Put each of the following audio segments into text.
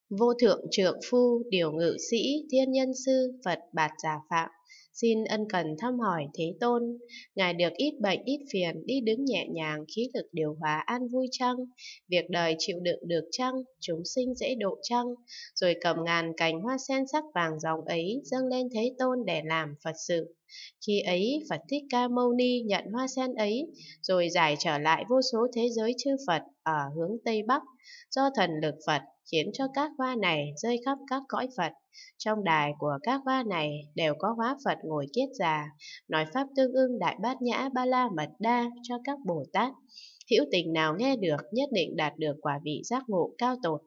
Vô thượng trượng phu, điều ngự sĩ, thiên nhân sư, Phật Bạt Giả Phạm, xin ân cần thăm hỏi Thế Tôn. Ngài được ít bệnh ít phiền, đi đứng nhẹ nhàng, khí lực điều hòa an vui chăng? Việc đời chịu đựng được chăng? Chúng sinh dễ độ chăng? Rồi cầm ngàn cành hoa sen sắc vàng ròng ấy dâng lên Thế Tôn để làm Phật sự. Khi ấy Phật Thích Ca Mâu Ni nhận hoa sen ấy, rồi giải trở lại vô số thế giới chư Phật ở hướng Tây Bắc, do thần lực Phật khiến cho các hoa này rơi khắp các cõi Phật. Trong đài của các hoa này đều có hóa Phật ngồi kiết già, nói pháp tương ưng Đại Bát Nhã Ba La Mật Đa cho các Bồ Tát. Hữu tình nào nghe được nhất định đạt được quả vị giác ngộ cao tột.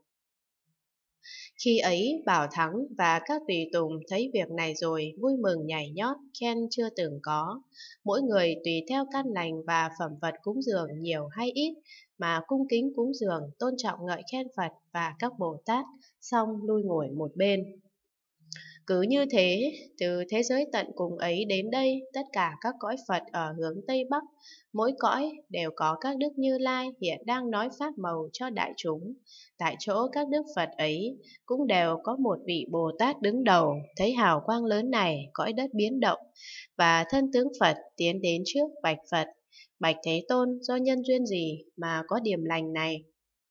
Khi ấy Bảo Thắng và các tùy tùng thấy việc này rồi vui mừng nhảy nhót, khen chưa từng có. Mỗi người tùy theo căn lành và phẩm vật cúng dường nhiều hay ít mà cung kính cúng dường, tôn trọng ngợi khen Phật và các Bồ Tát, xong lui ngồi một bên. Cứ như thế, từ thế giới tận cùng ấy đến đây, tất cả các cõi Phật ở hướng Tây Bắc, mỗi cõi đều có các đức Như Lai hiện đang nói pháp màu cho đại chúng. Tại chỗ các đức Phật ấy cũng đều có một vị Bồ Tát đứng đầu, thấy hào quang lớn này, cõi đất biến động, và thân tướng Phật tiến đến trước bạch Phật. Bạch Thế Tôn, do nhân duyên gì mà có điểm lành này?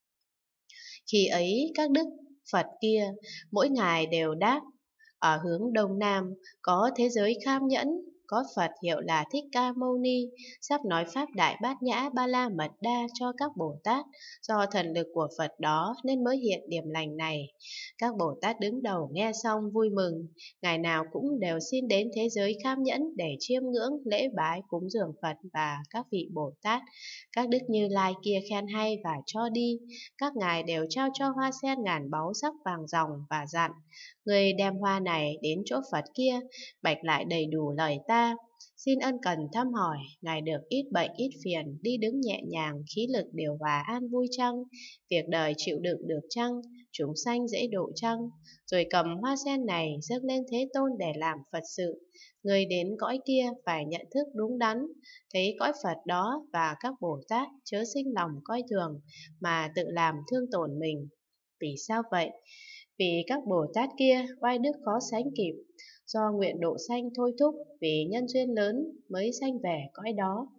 Khi ấy các đức Phật kia, mỗi ngày đều đáp: ở hướng Đông Nam có thế giới Kham Nhẫn, có Phật hiệu là Thích Ca Mâu Ni, sắp nói Pháp Đại Bát Nhã Ba La Mật Đa cho các Bồ Tát. Do thần lực của Phật đó nên mới hiện điểm lành này. Các Bồ Tát đứng đầu nghe xong vui mừng, ngày nào cũng đều xin đến thế giới Kham Nhẫn để chiêm ngưỡng, lễ bái, cúng dường Phật và các vị Bồ Tát. Các đức Như Lai kia khen hay và cho đi. Các ngài đều trao cho hoa sen ngàn báu sắc vàng ròng và dặn: người đem hoa này đến chỗ Phật kia, bạch lại đầy đủ lời ta. Xin ân cần thăm hỏi, ngài được ít bệnh ít phiền, đi đứng nhẹ nhàng, khí lực điều hòa an vui chăng? Việc đời chịu đựng được chăng? Chúng sanh dễ độ chăng? Rồi cầm hoa sen này dâng lên Thế Tôn để làm Phật sự. Người đến cõi kia phải nhận thức đúng đắn, thấy cõi Phật đó và các Bồ Tát chớ sinh lòng coi thường mà tự làm thương tổn mình. Vì sao vậy? Vì các Bồ Tát kia oai đức khó sánh kịp, do nguyện độ sanh thôi thúc, vì nhân duyên lớn mới sanh về cõi đó.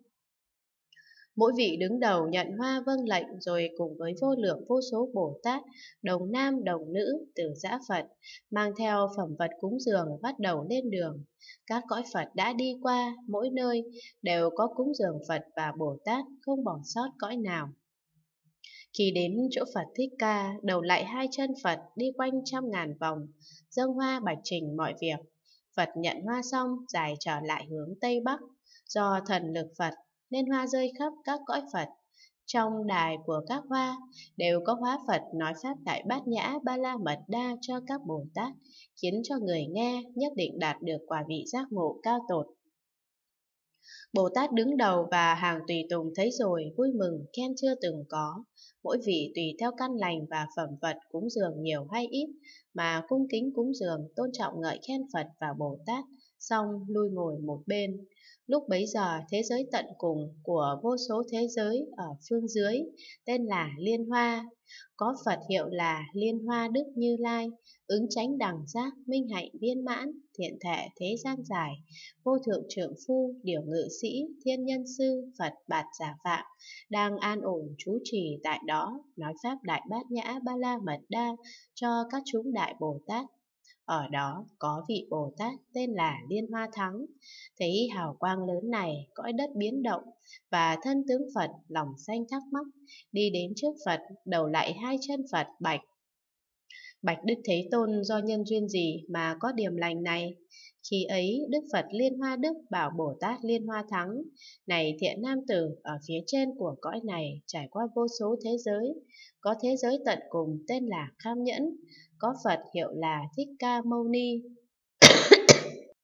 Mỗi vị đứng đầu nhận hoa vâng lệnh, rồi cùng với vô lượng vô số Bồ Tát, đồng nam đồng nữ, từ giã Phật, mang theo phẩm vật cúng dường bắt đầu lên đường. Các cõi Phật đã đi qua, mỗi nơi đều có cúng dường Phật và Bồ Tát, không bỏ sót cõi nào. Khi đến chỗ Phật Thích Ca, đầu lại hai chân Phật đi quanh 100.000 vòng, dâng hoa bạch trình mọi việc. Phật nhận hoa xong, giải trở lại hướng Tây Bắc. Do thần lực Phật nên hoa rơi khắp các cõi Phật. Trong đài của các hoa đều có hóa Phật nói pháp Đại Bát Nhã Ba La Mật Đa cho các Bồ Tát, khiến cho người nghe nhất định đạt được quả vị giác ngộ cao tột. Bồ Tát đứng đầu và hàng tùy tùng thấy rồi vui mừng khen chưa từng có. Mỗi vị tùy theo căn lành và phẩm vật cúng dường nhiều hay ít mà cung kính cúng dường, tôn trọng ngợi khen Phật và Bồ Tát, xong lui ngồi một bên. Lúc bấy giờ thế giới tận cùng của vô số thế giới ở phương dưới tên là Liên Hoa, có Phật hiệu là Liên Hoa Đức Như Lai, ứng chánh đẳng giác, minh hạnh viên mãn, thiện thệ thế gian giải, vô thượng trượng phu, điều ngự sĩ, thiên nhân sư, Phật Bạt Giả Phạm, đang an ổn trú trì tại đó, nói pháp Đại Bát Nhã Ba La Mật Đa cho các chúng đại Bồ Tát. Ở đó có vị Bồ Tát tên là Liên Hoa Thắng, thấy hào quang lớn này, cõi đất biến động, và thân tướng Phật lòng sanh thắc mắc, đi đến trước Phật, đầu lại hai chân Phật bạch: bạch Đức Thế Tôn, do nhân duyên gì mà có điểm lành này? Khi ấy Đức Phật Liên Hoa Đức bảo Bồ Tát Liên Hoa Thắng: này thiện nam tử, ở phía trên của cõi này trải qua vô số thế giới, có thế giới tận cùng tên là Kham Nhẫn, có Phật hiệu là Thích Ca Mâu Ni,